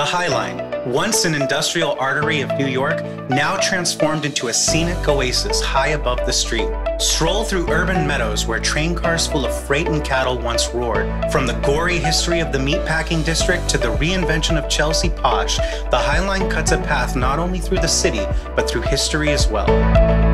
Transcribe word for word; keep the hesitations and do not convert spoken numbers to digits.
The High Line, once an industrial artery of New York, now transformed into a scenic oasis high above the street. Stroll through urban meadows where train cars full of freight and cattle once roared. From the gory history of the Meatpacking District to the reinvention of Chelsea Posh, the High Line cuts a path not only through the city, but through history as well.